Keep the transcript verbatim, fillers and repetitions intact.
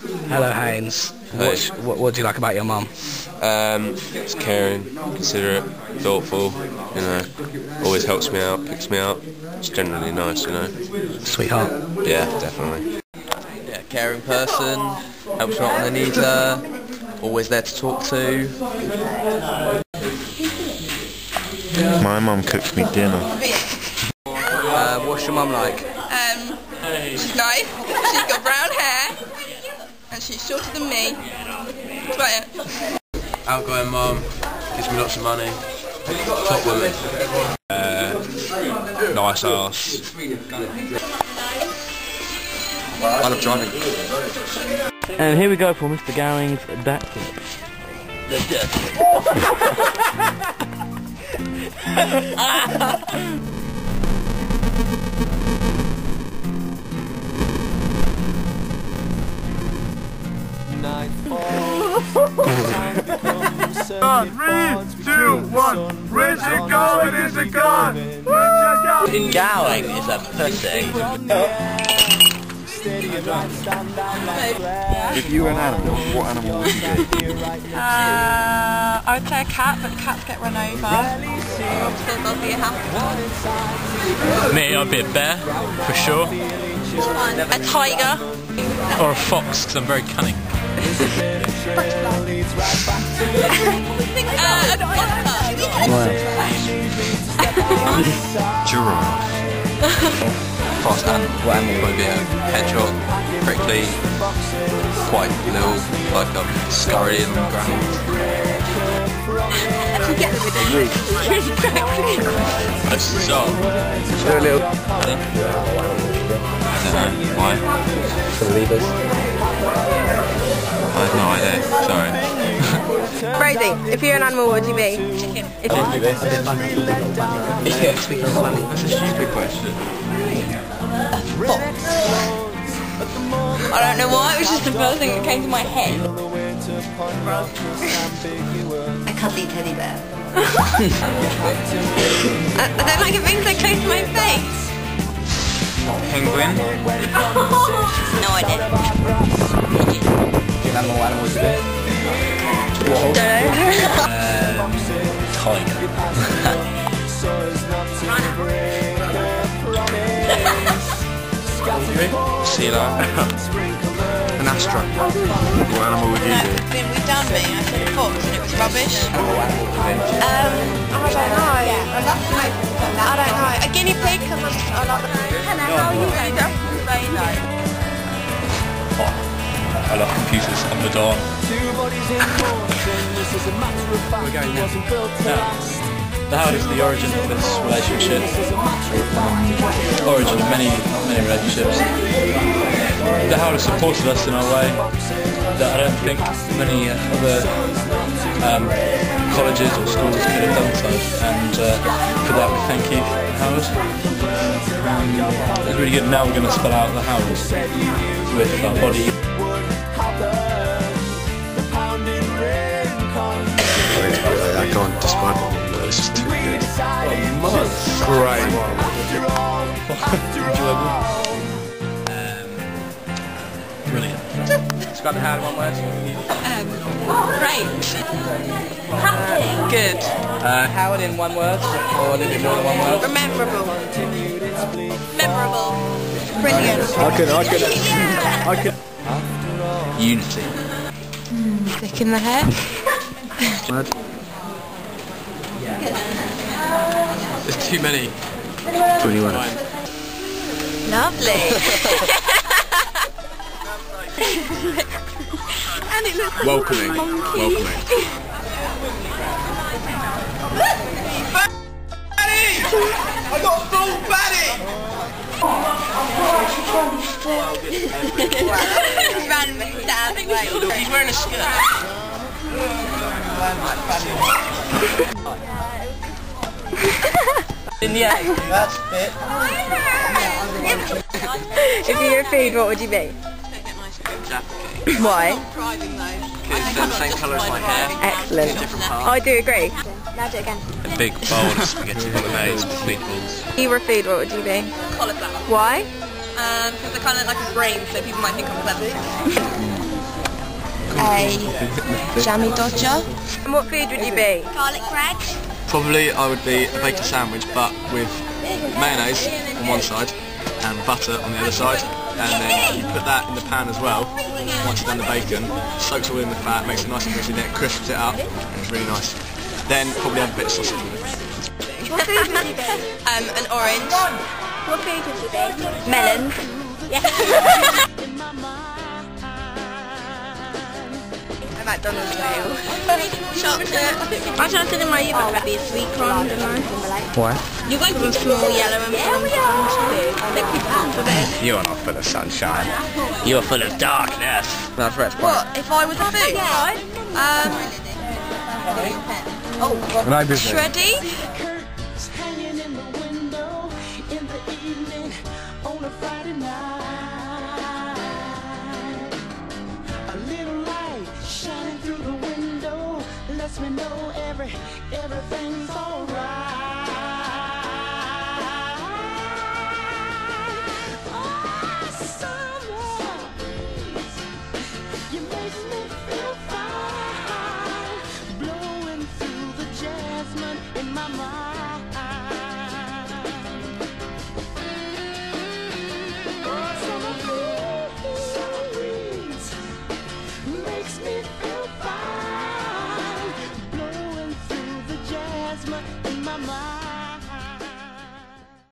Hello, Haynes. Hey. What's, what, what do you like about your mum? Um, it's caring, considerate, thoughtful, you know, always helps me out, picks me up. It's generally nice, you know. Sweetheart. Yeah, definitely. Yeah, caring person, helps me out when I need her, always there to talk to. My mum cooks me dinner. Uh, what's your mum like? Um, she's nice, she's got brown hair, and she's shorter than me. That's about it. Outgoing mum, gives me lots of money. Top woman. Uh, nice ass. I love driving. And here we go for Mister Gowing's backflip. Three, two, one. Richard Gowing is the god. Gowing is a pussy. If you were an animal, what animal would you be? Uh, I would say a cat, but cats get run over. So I'll be a happy one. Me, I'd be a bear, for sure. A tiger. Or a fox, because I'm very cunning. Uh, a otter. Giraffe. Fast animal. What animal? Maybe a hedgehog, prickly, quite little, like um, scurry in the ground. A song. Do a little. I don't know, why? For the leaders. I have no idea, sorry. Rosie, if you're an animal, what would you be? Chicken. If Yeah, speaking of funny. That's a stupid question. I don't know why, it was just the first thing that came to my head. A cuddly teddy bear. I, I don't like it being so close to my face. Penguin. No idea. Animal, animal would you be? Don't know. Um, tiger. Sea lion. An astra. What animal would you be? Then we done me, I said a fox and it was rubbish. Um, I don't know. I don't know. A guinea pig, because I like the... Hannah, how are you going? Say no. I love computers on the dawn. We're going now. Now, the Howard is the origin of this relationship. Origin of many, many relationships. The Howard has supported us in our way that I don't think many other um, colleges or schools could have done so. And uh, for that we thank you, Howard. It's really good. Now we're going to spell out the Howard with our body. I can't describe it. It's just too good. Great. Brilliant. Describe the Howard in one word. Um, great. Happy. Good. Uh, Howard in one word, or a little bit more than one word. Memorable. Memorable. Brilliant. I could, I could, I could. Unity. Thick in the hair. Word. There's too many. twenty-one. Lovely. And it looks Welcoming. funky. Welcoming. I got a full batty! Random down. He's wearing a skirt. In the egg. That's it. If you were food, what would you be? Why? Because they're the same colour as my hair. Excellent. Different part. I do agree. Now do it again. A big bowl of spaghetti bolognese with meatballs. If you were food, what would you be? Cauliflower. Why? Um, because they're kind of like a brain, so people might think I'm clever. a jammy dodger. And what food would you be? Garlic bread. Probably I would be a bacon sandwich, but with mayonnaise on one side and butter on the other side. And then you put that in the pan as well. Once you've done the bacon, soaks all in the fat, makes it nice and crispy, then it crisps it up, and it's really nice. Then probably have a bit of sausage with it. What food would you be? Um, an orange. What food would you be? Melons. Yeah. A McDonald's meal. Chocolate. I chocolate in my youth would be a sweet corn, don't I? Why? You got them small yellow and brown. They keep them for bed. You are not full of sunshine. You are full of darkness. That's right. What? If I was a food? Um. Oh, shreddy. Shining through the window lets me know every everything's all